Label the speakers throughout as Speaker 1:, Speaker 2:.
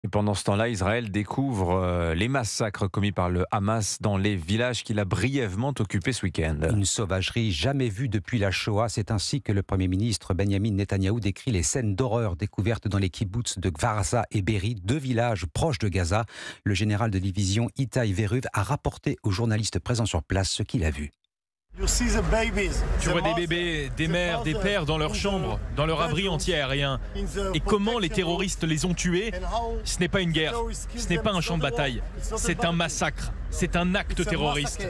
Speaker 1: Et pendant ce temps-là, Israël découvre les massacres commis par le Hamas dans les villages qu'il a brièvement occupés ce week-end.
Speaker 2: Une sauvagerie jamais vue depuis la Shoah. C'est ainsi que le Premier ministre Benjamin Netanyahou décrit les scènes d'horreur découvertes dans les kibboutz de Kfar et Be'eri, deux villages proches de Gaza. Le général de division Itai Veruv a rapporté aux journalistes présents sur place ce qu'il a vu.
Speaker 3: Tu vois des bébés, des mères, des pères dans leur chambre, dans leur abri anti-aérien. Et comment les terroristes les ont tués? Ce n'est pas une guerre, ce n'est pas un champ de bataille, c'est un massacre, c'est un acte terroriste.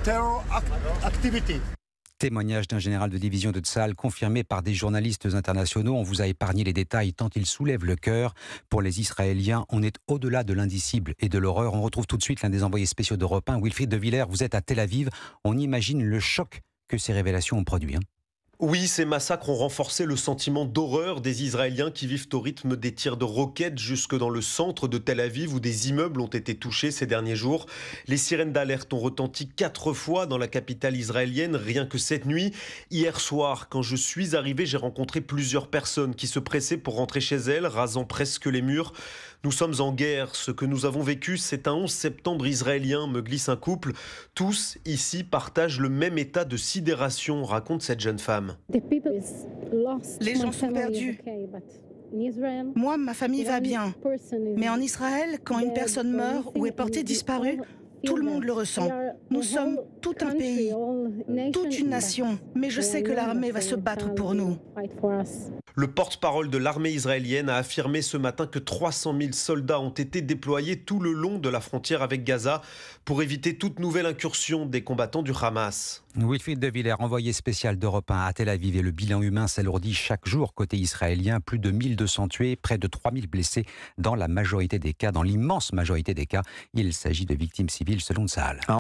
Speaker 2: Témoignage d'un général de division de Tsahal confirmé par des journalistes internationaux. On vous a épargné les détails tant ils soulèvent le cœur. Pour les Israéliens, on est au-delà de l'indicible et de l'horreur. On retrouve tout de suite l'un des envoyés spéciaux d'Europe 1, Wilfried de Villers. Vous êtes à Tel Aviv. On imagine le choc que ces révélations ont produit.
Speaker 4: Oui, ces massacres ont renforcé le sentiment d'horreur des Israéliens qui vivent au rythme des tirs de roquettes jusque dans le centre de Tel Aviv où des immeubles ont été touchés ces derniers jours. Les sirènes d'alerte ont retenti 4 fois dans la capitale israélienne rien que cette nuit. Hier soir, quand je suis arrivé, j'ai rencontré plusieurs personnes qui se pressaient pour rentrer chez elles, rasant presque les murs. Nous sommes en guerre. Ce que nous avons vécu, c'est un 11 septembre israélien, me glisse un couple. Tous, ici, partagent le même état de sidération, raconte cette jeune femme.
Speaker 5: Les gens sont perdus. Moi, ma famille va bien. Mais en Israël, quand une personne meurt ou est portée disparue, tout le monde le ressent. Nous sommes tout un pays, toute une nation. Mais je sais que l'armée va se battre pour nous.
Speaker 4: Le porte-parole de l'armée israélienne a affirmé ce matin que 300 000 soldats ont été déployés tout le long de la frontière avec Gaza pour éviter toute nouvelle incursion des combattants du Hamas.
Speaker 2: Wilfried de Villers, envoyé spécial d'Europe 1 à Tel Aviv, et le bilan humain s'alourdit chaque jour côté israélien. Plus de 1200 tués, près de 3000 blessés dans la majorité des cas, dans l'immense majorité des cas. Il s'agit de victimes civiles selon Tsahal.